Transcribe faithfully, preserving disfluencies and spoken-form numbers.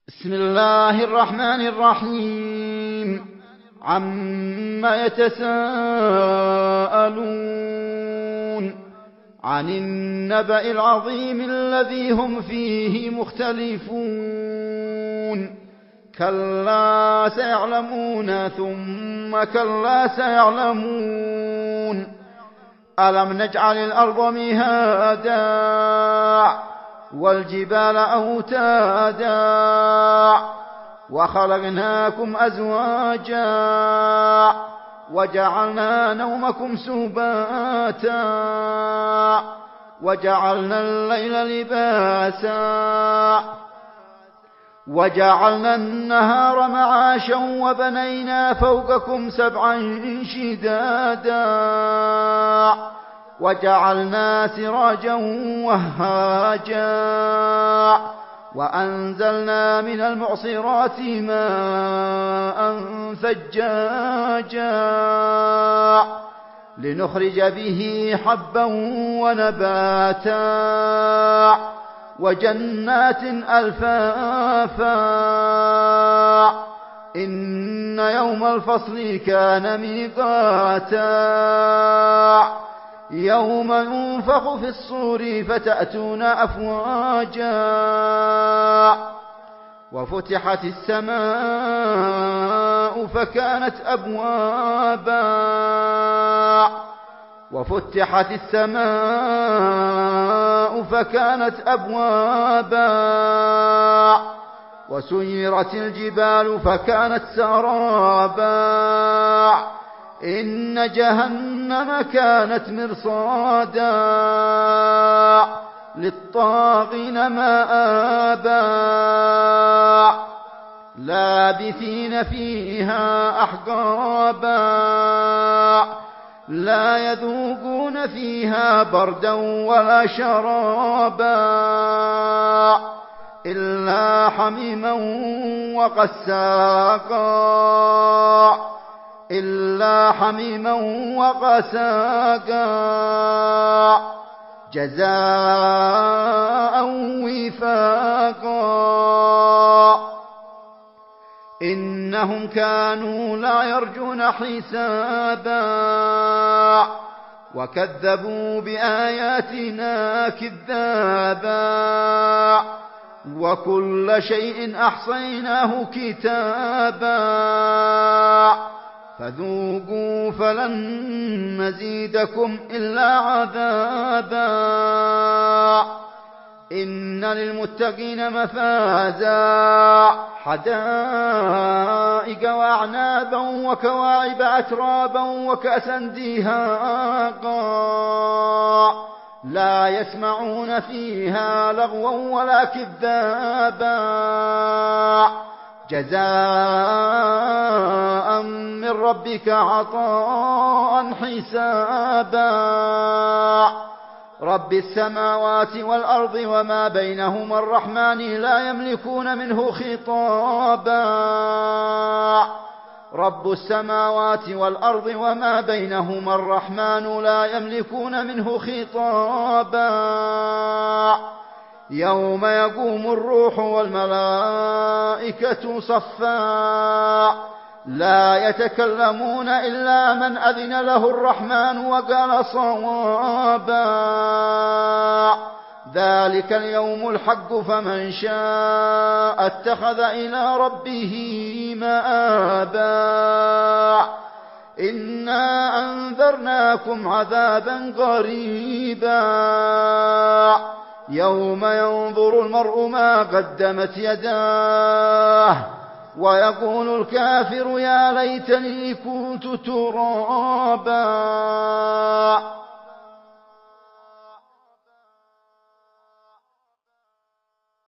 بسم الله الرحمن الرحيم. عما يتساءلون عن النبأ العظيم الذي هم فيه مختلفون كلا سيعلمون ثم كلا سيعلمون ألم نجعل الأرض مهادا والجبال أوتادا وخلقناكم أزواجا وجعلنا نومكم سباتا وجعلنا الليل لباسا وجعلنا النهار معاشا وبنينا فوقكم سبعا شدادا وجعلنا سراجا وهاجا وأنزلنا من المعصرات ماء ثجاجا لنخرج به حبا ونباتا وجنات ألفافا إن يوم الفصل كان ميقاتا يوم ينفخ في الصور فتأتون أفواجا وفتحت السماء فكانت أبوابا وفتحت السماء فكانت أبوابا وسيرت الجبال فكانت سرابا إن جهنم كانت مرصادا للطاغين مآبا لابثين فيها أحقابا لا يذوقون فيها بردا ولا شرابا إلا حميما وغساقا إلا حميما وغساقا جزاء وفاقا إنهم كانوا لا يرجون حسابا وكذبوا بآياتنا كذابا وكل شيء أحصيناه كتابا فذوقوا فلن نزيدكم إلا عذابا إن للمتقين مفازا حدائق وأعنابا وكواعب أترابا وكأسا دهاقا لا يسمعون فيها لغوا ولا كذابا جزاء من ربك عطاء حسابا رب السماوات والأرض وما بينهما الرحمن لا يملكون منه خطابا رب السماوات والأرض وما بينهما الرحمن لا يملكون منه خطابا يوم يقوم الروح والملائكة صفا لا يتكلمون إلا من أذن له الرحمن وقال صوابا ذلك اليوم الحق فمن شاء اتخذ إلى ربه مآبا إنا أنذرناكم عذابا قريبا يوم ينظر المرء ما قدمت يداه ويقول الكافر يا ليتني كنت ترابا